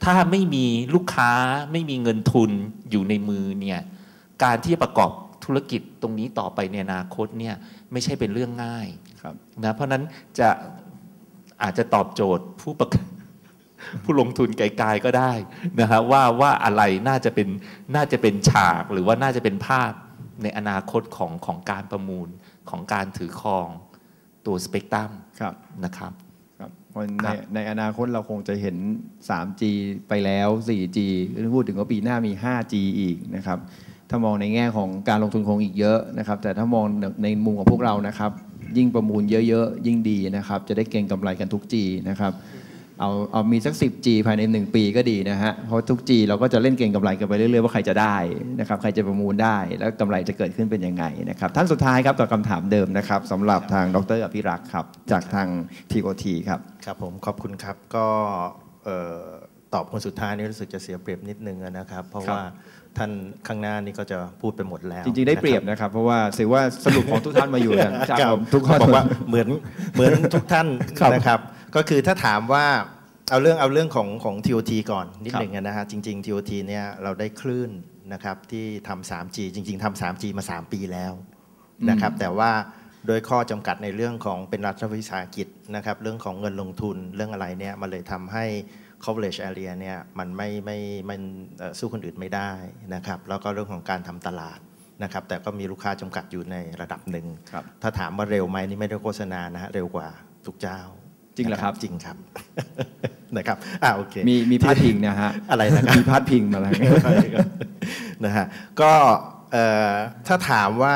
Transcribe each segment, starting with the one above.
ถ้าไม่มีลูกค้าไม่มีเงินทุนอยู่ในมือเนี่ยการที่ประกอบธุรกิจตรงนี้ต่อไปในอนาคตเนี่ยไม่ใช่เป็นเรื่องง่ายนะเพราะนั้นอาจจะตอบโจทย์ผู้ลงทุนไกลๆก็ได้นะฮะว่าอะไรน่าจะเป็นฉากหรือว่าน่าจะเป็นภาพในอนาคตของการประมูลของการถือครองตัวสเปกตรัมนะครับในอนาคตเราคงจะเห็น 3G ไปแล้ว 4G พูดถึงว่าปีหน้ามี 5G อีกนะครับถ้ามองในแง่ของการลงทุนคงอีกเยอะนะครับแต่ถ้ามองในมุมของพวกเรานะครับยิ่งประมูลเยอะๆยิ่งดีนะครับจะได้เก็งกำไรกันทุก G นะครับเอามีสัก 10G ภายใน1 ปีก็ดีนะฮะเพราะทุก G เราก็จะเล่นเก็งกำไรกันไปเรื่อยๆว่าใครจะได้นะครับใครจะประมูลได้แล้วกำไรจะเกิดขึ้นเป็นยังไงนะครับท่านสุดท้ายครับต่อคำถามเดิมนะครับสำหรับทางดร.อภิรักษ์ครับจากทาง TOT ครับครับผมขอบคุณครับก็ตอบคนสุดท้ายนี่รู้สึกจะเสียเปรียบนิดนึงนะครับเพราะว่าท่านข้างหน้านี่ก็จะพูดไปหมดแล้วจริงๆได้เปรียบนะครับเพราะว่าถือว่าสรุปของทุกท่านมาอยู่นะครับทุกคนบอกว่าเหมือนทุกท่านนะครับก็คือถ้าถามว่าเอาเรื่องของ TOT ก่อนนิดหนึ่งนะฮะจริงๆ TOT เนี่ยเราได้คลื่นนะครับที่ทำ 3G จริงๆทำ 3G มา3 ปีแล้วนะครับแต่ว่าโดยข้อจำกัดในเรื่องของเป็นรัฐวิสาหกิจนะครับเรื่องของเงินลงทุนเรื่องอะไรเนี่ยมันเลยทำให้ coverage area เนี่ยมันไม่สู้คนอื่นไม่ได้นะครับแล้วก็เรื่องของการทำตลาดนะครับแต่ก็มีลูกค้าจำกัดอยู่ในระดับหนึ่งถ้าถามว่าเร็วไหมนี่ไม่ได้โฆษณานะฮะเร็วกว่าทุกเจ้าจริงเหรอครับจริงครับนะครับโอเคมีพาดพิงนะฮะอะไรนะครับมีพาดพิงมาแล้วนะฮะก็ถ้าถามว่า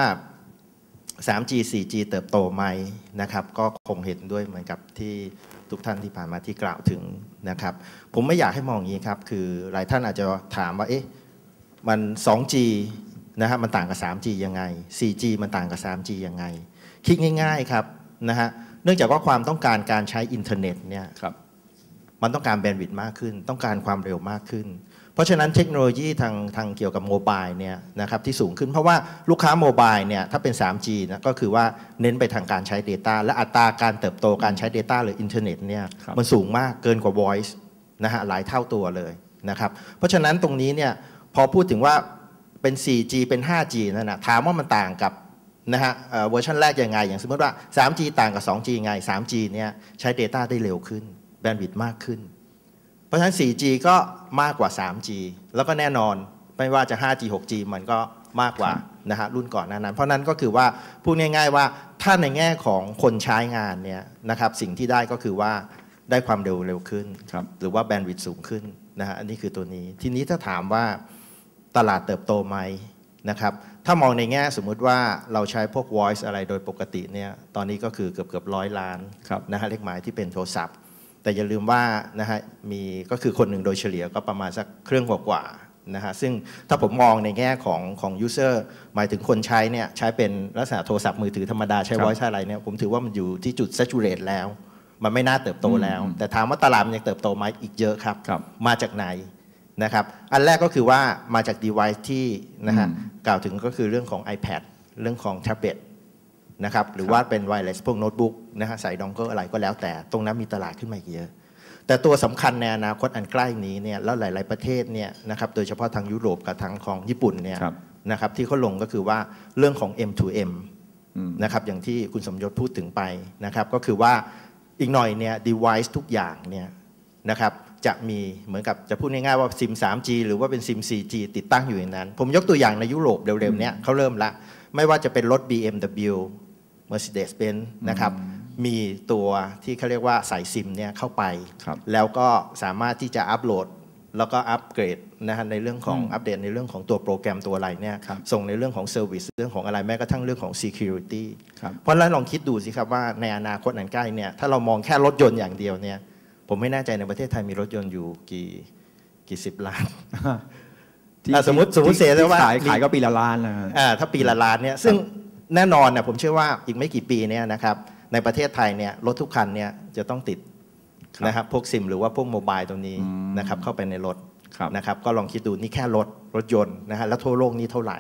3G 4G เติบโตไหมนะครับก็คงเห็นด้วยเหมือนกับที่ทุกท่านที่ผ่านมาที่กล่าวถึงนะครับผมไม่อยากให้มองอย่างนี้ครับคือหลายท่านอาจจะถามว่าเอ๊ะมัน 2G นะฮะมันต่างกับ 3G ยังไง 4G มันต่างกับ 3G ยังไงคิดง่ายๆครับนะฮะเนื่องจากว่าความต้องการการใช้อินเทอร์เน็ตเนี่ยมันต้องการแบนด์วิดต์มากขึ้นต้องการความเร็วมากขึ้นเพราะฉะนั้นเทคโนโลยีทางเกี่ยวกับโมบายเนี่ยนะครับที่สูงขึ้นเพราะว่าลูกค้าโมบายเนี่ยถ้าเป็น 3G นะก็คือว่าเน้นไปทางการใช้ Data และอัตราการเติบโตการใช้ Data หรืออินเทอร์เน็ตเนี่ยมันสูงมากเกินกว่า Voice นะฮะหลายเท่าตัวเลยนะครับเพราะฉะนั้นตรงนี้เนี่ยพอพูดถึงว่าเป็น 4G เป็น 5G นั่นนะถามว่ามันต่างกับนะฮะเวอร์ชันแรกยังไงอย่างสมมติว่า 3G ต่างกับ 2G ไง 3G เนี่ยใช้ Data ได้เร็วขึ้นแบนด์วิดต์มากขึ้นเพราะฉะนั้น 4G ก็มากกว่า 3G แล้วก็แน่นอนไม่ว่าจะ 5G 6G มันก็มากกว่านะฮะรุ่นก่อนนั้นเพราะนั้นก็คือว่าพูดง่ายๆว่าถ้าในแง่ของคนใช้งานเนี่ยนะครับสิ่งที่ได้ก็คือว่าได้ความเร็วขึ้นหรือว่าแบนด์วิดต์สูงขึ้นนะฮะอันนี้คือตัวนี้ทีนี้ถ้าถามว่าตลาดเติบโตไหมนะครับถ้ามองในแง่สมมุติว่าเราใช้พวก voice อะไรโดยปกติเนี่ยตอนนี้ก็คือเกือบ100 ล้านนะฮะเลขหมายที่เป็นโทรศัพท์แต่อย่าลืมว่านะฮะมีก็คือคนหนึ่งโดยเฉลี่ยก็ประมาณสักเครื่องกว่าๆนะฮะซึ่งถ้าผมมองในแง่ของ user หมายถึงคนใช้เนี่ยใช้เป็นลักษณะโทรศัพท์มือถือธรรมดาใช้ voice อะไรเนี่ยผมถือว่ามันอยู่ที่จุด saturate แล้วมันไม่น่าเติบโตแล้วแต่ถามว่าตลาดมันยังเติบโตไหมอีกเยอะครับมาจากไหนนะครับอันแรกก็คือว่ามาจาก device ที่นะฮะกล่าวถึงก็คือเรื่องของ iPad เรื่องของ tablet นะครับหรือว่าเป็น wireless พวกโน้ตบุ๊กนะฮะใส่ดองเกิลอะไรก็แล้วแต่ตรงนั้นมีตลาดขึ้นมาเยอะแต่ตัวสำคัญในอนาคตอันใกล้นี้เนี่ยแล้วหลายๆประเทศเนี่ยนะครับโดยเฉพาะทางยุโรปกับทางของญี่ปุ่นเนี่ยนะครับที่เขาลงก็คือว่าเรื่องของ M2M นะครับอย่างที่คุณสมยศพูดถึงไปนะครับก็คือว่าอีกหน่อยเนี่ย device ทุกอย่างเนี่ยนะครับจะมีเหมือนกับจะพูดง่ายๆว่าซิม 3G หรือว่าเป็นซิม 4G ติดตั้งอยู่ในนั้นผมยกตัวอย่างในยุโรปเร็วๆเนี่ยเขาเริ่มละไม่ว่าจะเป็นรถ BMW Mercedes-Benz นะครับมีตัวที่เขาเรียกว่าสายซิมเนี่ยเข้าไปแล้วก็สามารถที่จะอัปโหลดแล้วก็อัปเกรดนะฮะในเรื่องของอัปเดตในเรื่องของตัวโปรแกรมตัวอะไรเนี่ยส่งในเรื่องของเซอร์วิสเรื่องของอะไรแม้กระทั่งเรื่องของ Security เพราะฉะนั้นลองคิดดูสิครับว่าในอนาคตอันใกล้เนี่ยถ้าเรามองแค่รถยนต์อย่างเดียวเนี่ยผมไม่แน่ใจในประเทศไทยมีรถยนต์อยู่กี่สิบล้านสมมติเสียแล้วว่าขายก็ปีละล้านนะถ้าปีละล้านเนี่ยซึ่งแน่นอนนะผมเชื่อว่าอีกไม่กี่ปีเนี่ยนะครับในประเทศไทยเนี่ยรถทุกคันเนี่ยจะต้องติดนะครับพวกซิมหรือว่าพวกโมบายตรงนี้นะครับเข้าไปในรถนะครับก็ลองคิดดูนี่แค่รถยนต์นะฮะแล้วทั่วโลกนี่เท่าไหร่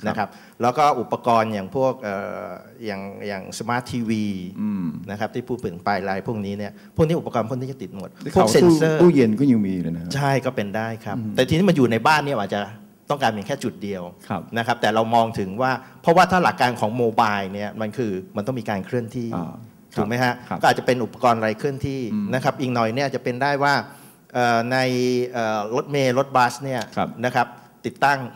นะครับแล้วก็อุปกรณ์อย่างพวกอย่างสมาร์ททีวีนะครับที่พูดถึงปลายไลน์พวกนี้เนี่ยพวกนี้อุปกรณ์พวกนี้จะติดหมดพวกเซ็นเซอร์ตู้เย็นก็ยังมีเลยนะใช่ก็เป็นได้ครับแต่ทีนี้มันอยู่ในบ้านเนี่ยอาจจะต้องการเพียงแค่จุดเดียวนะครับแต่เรามองถึงว่าเพราะว่าถ้าหลักการของโมบายเนี่ยมันต้องมีการเคลื่อนที่ถูกไหมฮะก็อาจจะเป็นอุปกรณ์อะไรเคลื่อนที่นะครับอีกหน่อยเนี่ยจะเป็นได้ว่าในรถเมล์รถบัสเนี่ยนะครับติดตั้ง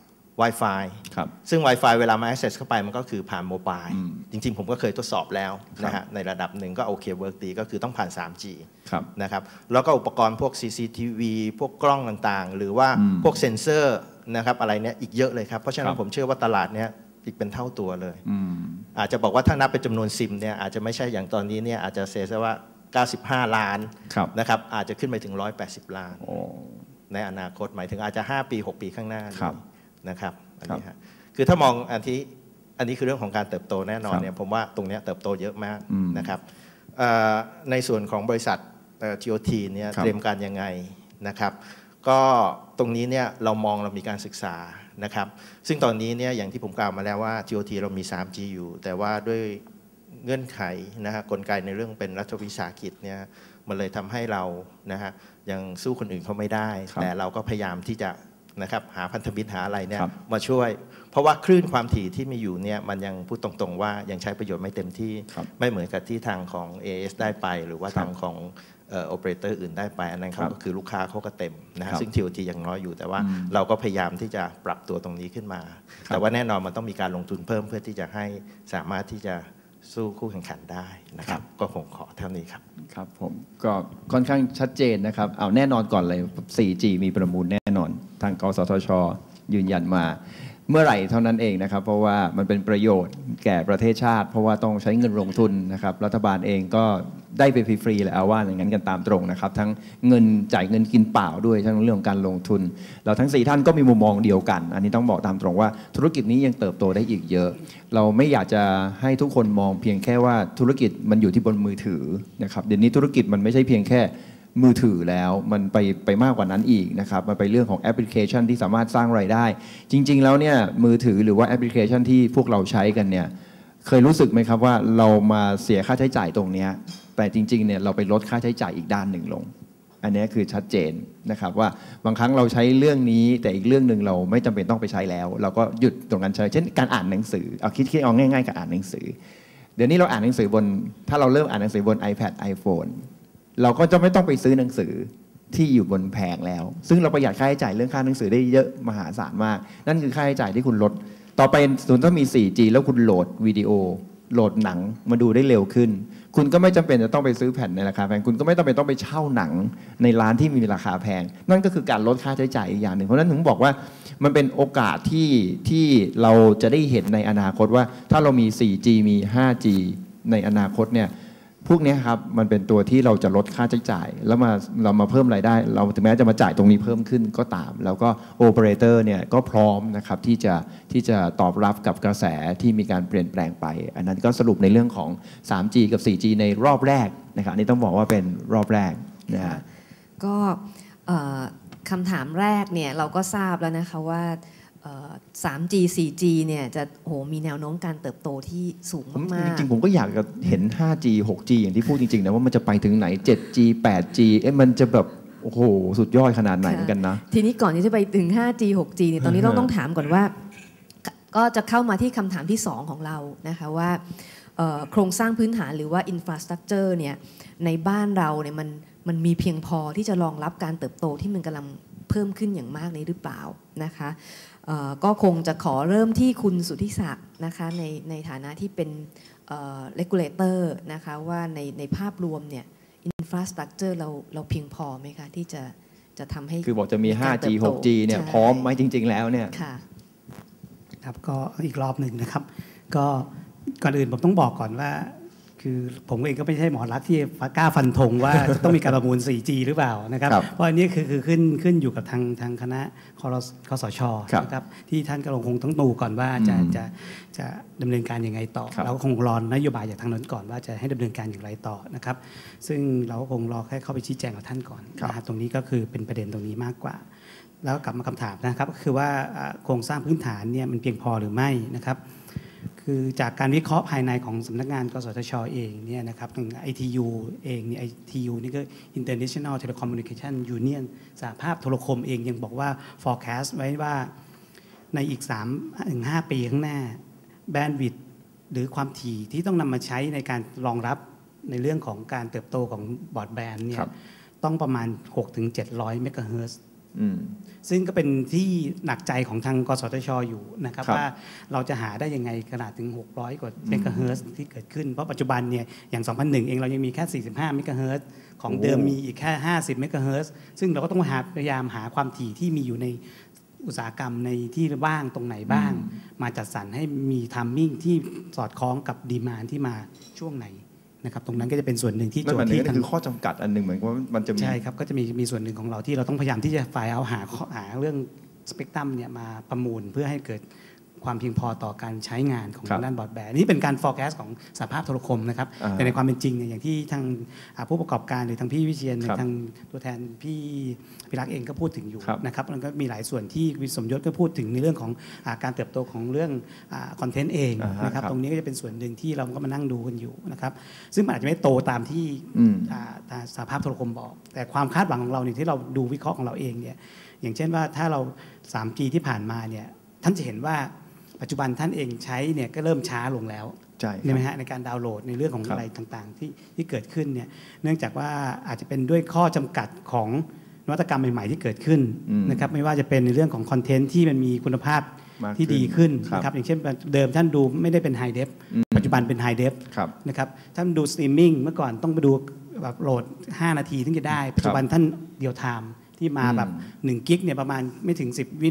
Wi-Fi ซึ่ง Wi-Fi เวลามา access เข้าไปมันก็คือผ่านโมบายจริงๆผมก็เคยทดสอบแล้วนะฮะในระดับหนึ่งก็โอเคเวิร์กดีก็คือต้องผ่าน 3G นะครับแล้วก็อุปกรณ์พวก CCTV พวกกล้องต่างๆหรือว่าพวกเซ็นเซอร์นะครับอะไรเนี้ยอีกเยอะเลยครับเพราะฉะนั้นผมเชื่อว่าตลาดเนี้ยอีกเป็นเท่าตัวเลยอาจจะบอกว่าถ้านับเป็นจำนวนซิมเนี่ยอาจจะไม่ใช่อย่างตอนนี้เนี่ยอาจจะเซซะว่า95 ล้านนะครับอาจจะขึ้นไปถึง180 ล้านในอนาคตหมายถึงอาจจะ5 ปี 6 ปีข้างหน้านะครับอันนี้ฮะคือถ้ามองอันนี้คือเรื่องของการเติบโตแน่นอนเนี่ยผมว่าตรงนี้เติบโตเยอะมากนะครับในส่วนของบริษัทTOT เนี่ยเตรียมการยังไงนะครับก็ตรงนี้เนี่ยเรามีการศึกษานะครับซึ่งตอนนี้เนี่ยอย่างที่ผมกล่าวมาแล้วว่า TOT เรามี 3G อยู่แต่ว่าด้วยเงื่อนไขนะฮะกลไกในเรื่องเป็นรัฐวิสาหกิจเนี่ยมันเลยทำให้เรานะฮะยังสู้คนอื่นเขาไม่ได้แต่เราก็พยายามที่จะนะครับหาพันธมิตรหาอะไรเนี่ยมาช่วยเพราะว่าคลื่นความถี่ที่มีอยู่เนี่ยมันยังพูดตรงๆว่ายังใช้ประโยชน์ไม่เต็มที่ไม่เหมือนกับที่ทางของ AIS ได้ไปหรือว่าทางของโอเปอเรเตอร์อื่นได้ไปอันนั้นเขาก็คือลูกค้าเขาก็เต็มนะฮะซึ่ง TOT ยังน้อยอยู่แต่ว่าเราก็พยายามที่จะปรับตัวตรงนี้ขึ้นมาแต่ว่าแน่นอนมันต้องมีการลงทุนเพิ่มเพื่อที่จะให้สามารถที่จะสู้คู่แข่งขันได้นะครับก็คงขอเท่านี้ครับครับผมก็ค่อนข้างชัดเจนนะครับเอาแน่นอนก่อนเลย 4G มีประมูลแน่นอนทางกสทช.ยืนยันมาเมื่อไหร่เท่านั้นเองนะครับเพราะว่ามันเป็นประโยชน์แก่ประเทศชาติเพราะว่าต้องใช้เงินลงทุนนะครับรัฐบาลเองก็ได้ไปฟรีๆแหละเอาว่าอย่างนั้นกันตามตรงนะครับทั้งเงินจ่ายเงินกินเปล่าด้วยทั้งเรื่องของการลงทุนเราทั้ง4ท่านก็มีมุมมองเดียวกันอันนี้ต้องบอกตามตรงว่าธุรกิจนี้ยังเติบโตได้อีกเยอะเราไม่อยากจะให้ทุกคนมองเพียงแค่ว่าธุรกิจมันอยู่ที่บนมือถือนะครับเดี๋ยวนี้ธุรกิจมันไม่ใช่เพียงแค่มือถือแล้วมันไปมากกว่านั้นอีกนะครับมันไปเรื่องของแอปพลิเคชันที่สามารถสร้างรายได้จริงๆแล้วเนี่ยมือถือหรือว่าแอปพลิเคชันที่พวกเราใช้กันเนี่ยเคยรู้สึกไหมครับว่าเรามาเสียค่าใช้จ่ายตรงนี้แต่จริงๆเนี่ยเราไปลดค่าใช้จ่ายอีกด้านหนึ่งลงอันนี้คือชัดเจนนะครับว่าบางครั้งเราใช้เรื่องนี้แต่อีกเรื่องหนึ่งเราไม่จำเป็นต้องไปใช้แล้วเราก็หยุดตรงนั้นใช้เช่นการอ่านหนังสือเอาคิดเอาง่ายๆกับอ่านหนังสือเดี๋ยวนี้เราอ่านหนังสือบนถ้าเราเริ่มอ่านหนังสือบน iPad iPhoneเราก็จะไม่ต้องไปซื้อหนังสือที่อยู่บนแผงแล้วซึ่งเราประหยัดค่าใช้จ่ายเรื่องค่าหนังสือได้เยอะมหาศาลมากนั่นคือค่าใช้จ่ายที่คุณลดต่อไปส่วนถ้ามี 4G แล้วคุณโหลดวิดีโอโหลดหนังมาดูได้เร็วขึ้นคุณก็ไม่จำเป็นจะต้องไปซื้อแผ่นในราคาแพงคุณก็ไม่ต้องไปเช่าหนังในร้านที่มีราคาแพงนั่นก็คือการลดค่าใช้จ่ายอีกอย่างหนึ่งเพราะฉะนั้นถึงบอกว่ามันเป็นโอกาสที่เราจะได้เห็นในอนาคตว่าถ้าเรามี 4G มี 5G ในอนาคตเนี่ยพวกนี้ครับมันเป็นตัวที่เราจะลดค่าใช้จ่ายแล้วเรามาเพิ่มรายได้เราถึงแม้จะมาจ่ายตรงนี้เพิ่มขึ้นก็ตามแล้วก็โอเปอเรเตอร์เนี่ยก็พร้อมนะครับที่จะตอบรับกับกระแสที่มีการเปลี่ยนแปลงไปอันนั้นก็สรุปในเรื่องของ 3G กับ 4G ในรอบแรกนะครับอันนี้ต้องบอกว่าเป็นรอบแรกนะฮะก็คำถามแรกเนี่ยเราก็ทราบแล้วนะคะว่า3G 4G เนี่ยจะมีแนวโน้มการเติบโตที่สูงมากจริงๆผมก็อยากจะเห็น 5G 6G อย่างที่พูดจริงๆนะว่ามันจะไปถึงไหน 7G 8G มันจะแบบโอ้โหสุดยอดขนาดไหนกันนะทีนี้ก่อนที่จะไปถึง 5G 6G เนี่ยตอนนี้เราต้องถามก่อนว่าก็จะเข้ามาที่คำถามที่2ของเรานะคะว่าโครงสร้างพื้นฐานหรือว่า infrastructure เนี่ยในบ้านเราเนี่ยมันมีเพียงพอที่จะรองรับการเติบโตที่มันกำลังเพิ่มขึ้นอย่างมากนี้หรือเปล่านะคะก็คงจะขอเริ่มที่คุณสุทธิศักดิ์นะคะในฐานะที่เป็นregulator นะคะว่าในภาพรวมเนี่ย infrastructure เราเพียงพอไหมคะที่จะทำให้คือบอกจะมี 5G 6G เนี่ยพร้อมไหมจริงๆแล้วเนี่ยครับก็อีกรอบหนึ่งนะครับก็ก่อนอื่นผมต้องบอกก่อนว่าคือผมเองก็ไม่ใช่หมอรักที่กล้าฟันธงว่าจะต้องมีการประมูล 4G หรือเปล่านะครับเพราะอันนี้คือขึ้นอยู่กับทางคณะคสช.นะครับที่ท่านก็คงต้องดูก่อนว่าจะดำเนินการยังไงต่อเราก็คงรอนโยบายจากทางนั้นก่อนว่าจะให้ดำเนินการอย่างไรต่อนะครับซึ่งเราก็คงรอแค่เข้าไปชี้แจงกับท่านก่อนนะครับตรงนี้ก็คือเป็นประเด็นตรงนี้มากกว่าแล้วกลับมาคำถามนะครับก็คือว่าโครงสร้างพื้นฐานเนี่ยมันเพียงพอหรือไม่นะครับคือจากการวิเคราะห์ภายในของสำนักงานกสทช.เองเนี่ยนะครับทาง ITU เองเนี่ย ITU นี่ก็ International Telecommunication Union สหภาพโทรคมเองยังบอกว่า forecast ไว้ว่าในอีก 3-5 ปีข้างหน้าแบนด์วิดต์หรือความถี่ที่ต้องนำมาใช้ในการรองรับในเรื่องของการเติบโตของบรอดแบนด์เนี่ยต้องประมาณ 6-700 เมกะเฮิรตซ์ซึ่งก็เป็นที่หนักใจของทางกสทช.อยู่นะครับว่าเราจะหาได้ยังไงขนาดถึง600กว่าเมกะเฮิรตซ์ที่เกิดขึ้นเพราะปัจจุบันเนี่ยอย่าง 2001 เองเรายังมีแค่45เมกะเฮิรตซ์ของเดิมมีอีกแค่50เมกะเฮิรตซ์ซึ่งเราก็ต้องพยายามหาความถี่ที่มีอยู่ในอุตสาหกรรมในที่ว่างตรงไหนบ้างมาจัดสรรให้มีทัมมิ่งที่สอดคล้องกับดีมานด์ที่มาช่วงไหนนะครับตรงนั้นก็จะเป็นส่วนหนึ่งที่โจทย์ที่คือข้อจำกัดอันหนึ่งเหมือนว่ามันจะมีใช่ครับก็จะมีส่วนหนึ่งของเราที่เราต้องพยายามที่จะไฟล์เอาหาเรื่องสเปกตรัมเนี่ยมาประมูลเพื่อให้เกิดความเพียงพอต่อการใช้งานของด้านบรอดแบนด์นี่เป็นการ forecast ของสหภาพโทรคมนะครับแต่ในความเป็นจริงเนี่ยอย่างที่ทางผู้ประกอบการหรือทางพี่วิเชียรหรือทางตัวแทนพี่รักเองก็พูดถึงอยู่นะครับแล้วก็มีหลายส่วนที่วิสมยศก็พูดถึงในเรื่องของการเติบโตของเรื่องคอนเทนต์เองนะครับตรงนี้ก็จะเป็นส่วนหนึ่งที่เราก็มานั่งดูกันอยู่นะครับซึ่งมันอาจจะไม่โตตามที่สหภาพโทรคมบอกแต่ความคาดหวังของเราเนี่ยที่เราดูวิเคราะห์ของเราเองเนี่ยอย่างเช่นว่าถ้าเรา 3G ที่ผ่านมาเนี่ยท่านจะเห็นว่าปัจจุบันท่านเองใช้เนี่ยก็เริ่มช้าลงแล้วใช่ไหมฮะในการดาวน์โหลดในเรื่องของอะไรต่างๆที่เกิดขึ้นเนี่ยเนื่องจากว่าอาจจะเป็นด้วยข้อจำกัดของนวัตกรรมใหม่ๆที่เกิดขึ้นนะครับไม่ว่าจะเป็นในเรื่องของคอนเทนต์ที่มันมีคุณภาพที่ดีขึ้นนะครับอย่างเช่นเดิมท่านดูไม่ได้เป็นไฮเดฟปัจจุบันเป็นไฮเดฟนะครับท่านดูสตรีมมิ่งเมื่อก่อนต้องไปดูแบบโหลด5นาทีถึงจะได้ปัจจุบันท่านเดียวไทม์ที่มาแบบ1กิกเนี่ยประมาณไม่ถึง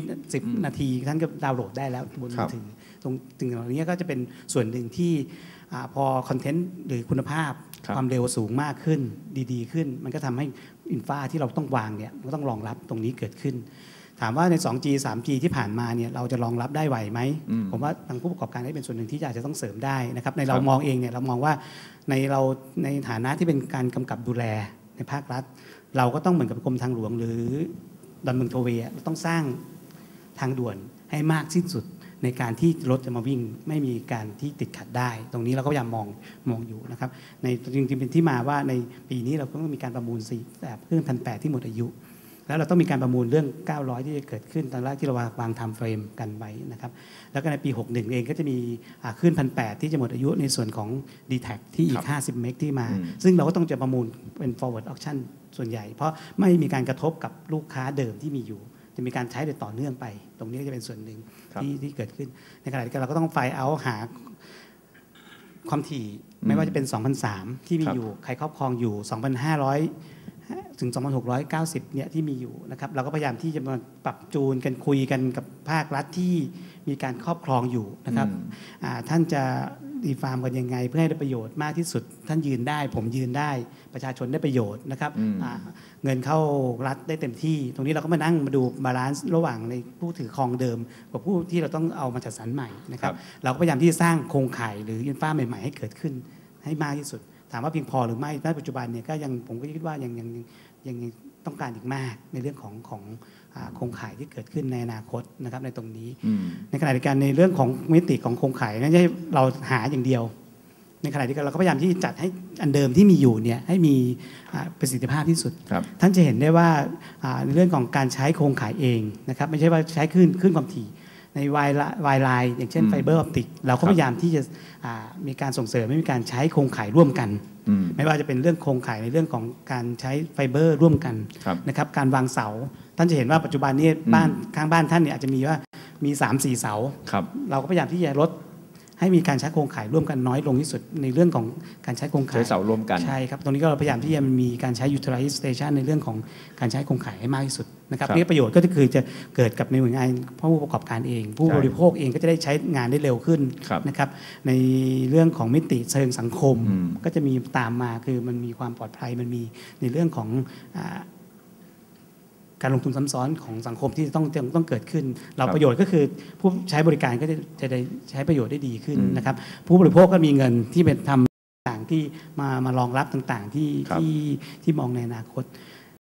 10นาทีท่านก็ดาวน์โหลดได้แล้วบนมือถือตรงเหล่านี้ก็จะเป็นส่วนหนึ่งที่พอคอนเทนต์หรือคุณภาพความเร็วสูงมากขึ้นดีขึ้นมันก็ทำให้อินฟราที่เราต้องวางเนี่ยก็ต้องรองรับตรงนี้เกิดขึ้นถามว่าใน 2G 3G ที่ผ่านมาเนี่ยเราจะรองรับได้ไหวไหมผมว่าทางผู้ประกอบการได้เป็นส่วนหนึ่งที่อาจจะต้องเสริมได้นะครับในเรามองเองเนี่ยเรามองว่าในฐานะที่เป็นการกำกับดูแลในภาครัฐเราก็ต้องเหมือนกับกรมทางหลวงหรือดอนเมืองโทเวย์เราต้องสร้างทางด่วนให้มากที่สุดในการที่รถจะมาวิ่งไม่มีการที่ติดขัดได้ตรงนี้เราก็พยายามมองอยู่นะครับในจริงๆเป็นที่มาว่าในปีนี้เราก็ต้องมีการประมูลเครื่อง1,800ที่หมดอายุแล้วเราต้องมีการประมูลเรื่อง900ที่จะเกิดขึ้นตอนแรกที่เราวางไทม์เฟรมกันไว้นะครับแล้วก็ในปี61เองก็จะมีคลื่น1,800ที่จะหมดอายุในส่วนของ D-Tag ที่อีก50เมกที่มาซึ่งเราก็ต้องจะประมูลเป็น forward auction ส่วนใหญ่เพราะไม่มีการกระทบกับลูกค้าเดิมที่มีอยู่จะมีการใช้โดยต่อเนื่องไปตรงนี้ก็จะเป็นส่วนหนึ่งที่เกิดขึ้นในขณะเดียวกันเราก็ต้องไฟล์เอาหาความถี่ไม่ว่าจะเป็น 2,300 ที่มีอยู่ใครครอบครองอยู่ 2,500 ถึง 2,690 เนี่ยที่มีอยู่นะครับเราก็พยายามที่จะมาปรับจูนกันคุยกันกับภาครัฐที่มีการครอบครองอยู่นะครับท่านจะดีฟาร์มกันยังไงเพื่อให้ได้ประโยชน์มากที่สุดท่านยืนได้ผมยืนได้ประชาชนได้ประโยชน์นะครับเงินเข้ารัฐได้เต็มที่ตรงนี้เราก็มานั่งมาดูบาลานซ์ระหว่างในผู้ถือครองเดิมกับผู้ที่เราต้องเอามาจัดสรรใหม่นะครับเราก็พยายามที่จะสร้างโครงข่ายหรืออินฟราใหม่ๆให้เกิดขึ้นให้มากที่สุดถามว่าเพียงพอหรือไม่ในปัจจุบันเนี่ยก็ยังผมก็คิดว่ายังต้องการอีกมากในเรื่องของโครงข่ายที่เกิดขึ้นในอนาคตนะครับในตรงนี้ในขณะเดียวกันในเรื่องของมิติของโครงข่ายไม่ใช่เราหาอย่างเดียวในขณะเดียวกันเราก็พยายามที่จัดให้อันเดิมที่มีอยู่เนี่ยให้มีประสิทธิภาพที่สุดท่านจะเห็นได้ว่าในเรื่องของการใช้โครงข่ายเองนะครับไม่ใช่ว่าใช้คลื่นความถี่ในวายไลน์อย่างเช่นไฟเบอร์ออปติกเราก็พยายามที่จะมีการส่งเสริมให้มีการใช้โครงข่ายร่วมกันไม่ว่าจะเป็นเรื่องโครงข่ายในเรื่องของการใช้ไฟเบอร์ร่วมกันนะครับการวางเสาท่านจะเห็นว่าปัจจุบันนี้บ้านข้างบ้านท่านเนี่ยอาจจะมีว่ามี 3-4 เสาเราก็พยายามที่จะลดให้มีการใช้โครงข่ายร่วมกันน้อยลงที่สุดในเรื่องของการใช้โครงข่ายใช้เสาร่วมกันใช่ครับตรงนี้ก็เราพยายามที่จะมีการใช้ utilization ในเรื่องของการใช้โครงข่ายให้มากที่สุดนะครับนี่ประโยชน์ก็คือจะเกิดกับในหน่วยงานผู้ประกอบการเองผู้บริโภคเองก็จะได้ใช้งานได้เร็วขึ้นนะครับในเรื่องของมิติเชิงสังคมก็จะมีตามมาคือมันมีความปลอดภัยมันมีในเรื่องของการลงทุนซ้ำซ้อนของสังคมที่ต้องเกิดขึ้นเราประโยชน์ก็คือผู้ใช้บริการก็จะได้ใช้ประโยชน์ได้ดีขึ้นนะครับผู้บริโภคก็มีเงินที่เป็นทำต่างที่มารองรับต่างๆที่มองในอนาคต